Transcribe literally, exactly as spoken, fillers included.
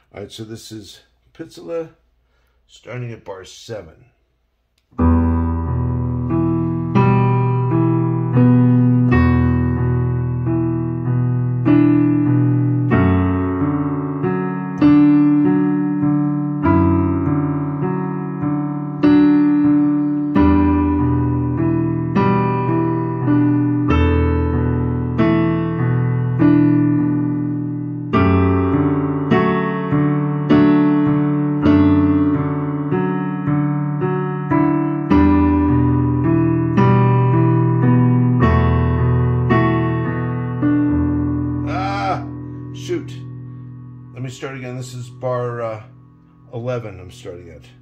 All right, so this is Pitseleh, starting at bar seven. Shoot. Let me start again. This is bar uh, eleven I'm starting at.